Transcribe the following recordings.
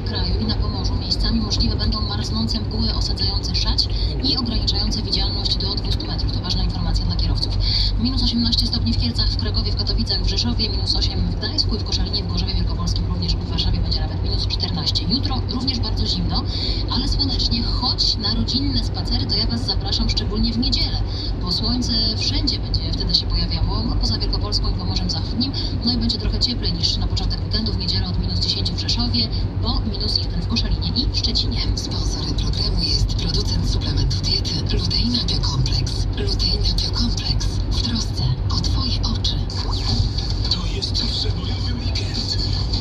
kraju i na Pomorzu miejscami możliwe będą marznące mgły osadzające szać i ograniczające widzialność do 200 metrów. To ważna informacja dla kierowców. Minus 18 stopni w Kielcach, w Krakowie, w Katowicach, w Rzeszowie, minus 8 w Gdańsku i w Koszalinie, w Gorzowie Wielkopolskim, również w Warszawie będzie nawet minus 14. Jutro również bardzo zimno, ale słonecznie, choć na rodzinne spacery to ja Was zapraszam szczególnie w niedzielę, bo słońce wszędzie będzie wtedy się pojawiało, a poza Wielkopolską i Pomorzem Zachodnim, no i będzie trochę cieplej niż na początek weekendu, w niedzielę od minus 10 w Rzeszowie, po minus 1 w Koszalinie i w Szczecinie. Sponsorem programu jest producent suplementu diety Luteina Biokompleks. Luteina Biokompleks. W trosce o Twoje oczy. To jest przebojowy weekend.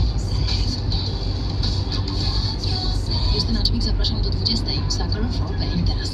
Justyna Czmik, zapraszam do 20. Sucker for Pain teraz.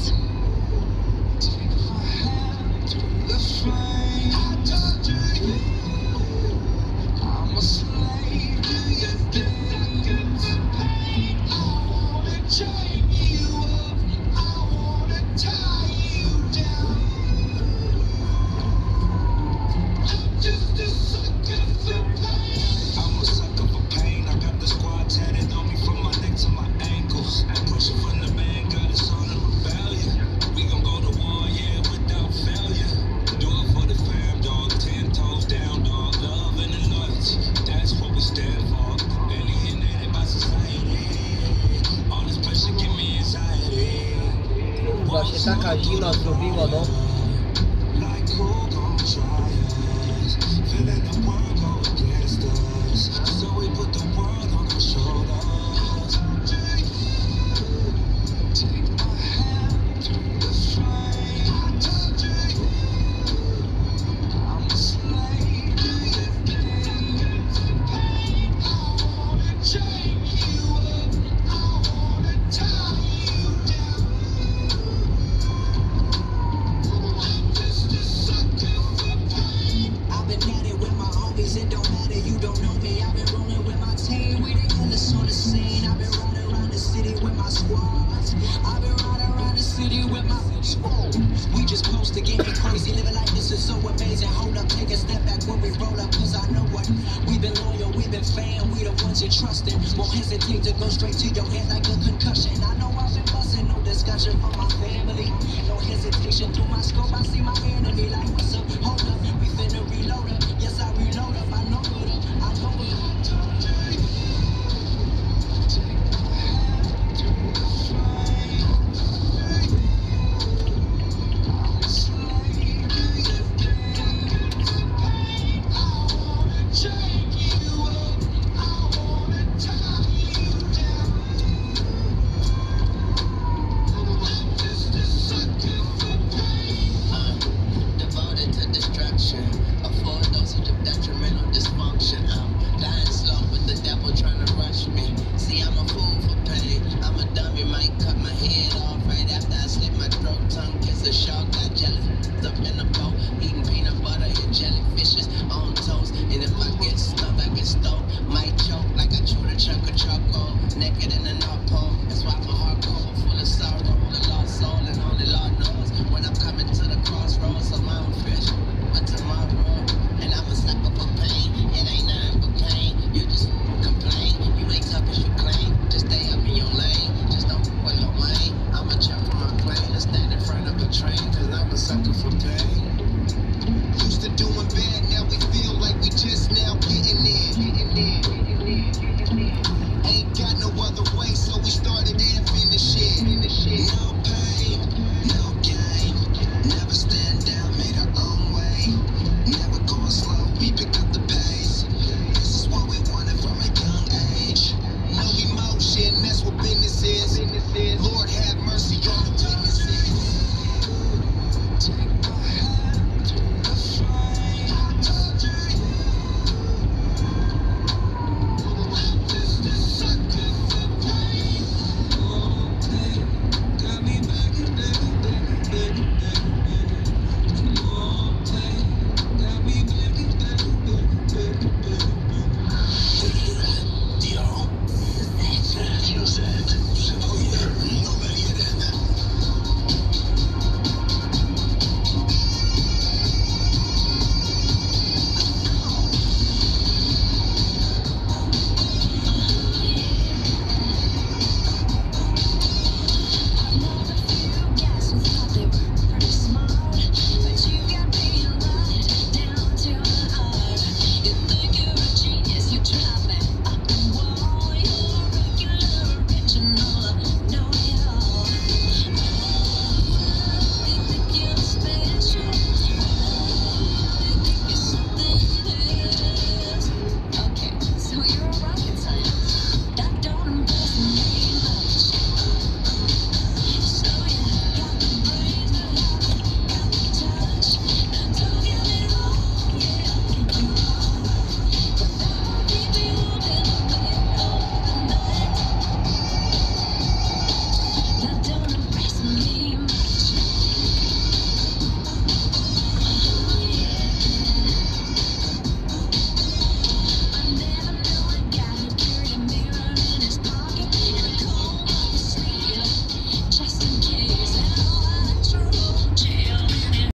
Właśnie taka zima zrobiła, no. We just close to getting crazy, living like this is so amazing. Hold up, take a step back when we roll up, cause I know what. We've been loyal, we've been fan, we the ones you're trusting. Won't hesitate to go straight to your head like a concussion. I know